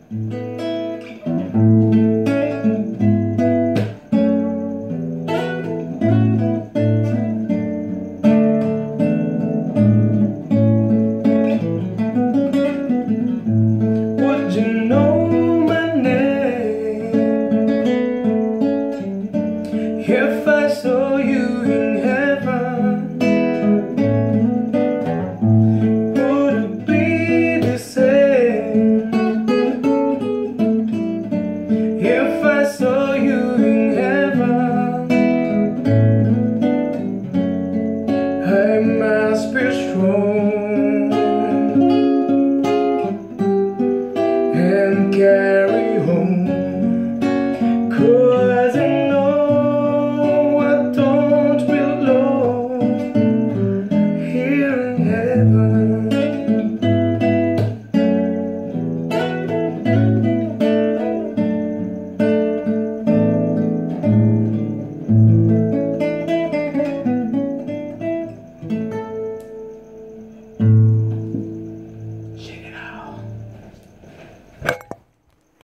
Would you know my name if I saw you in heaven? Would it be the same if I saw you in heaven? I must be strong and carry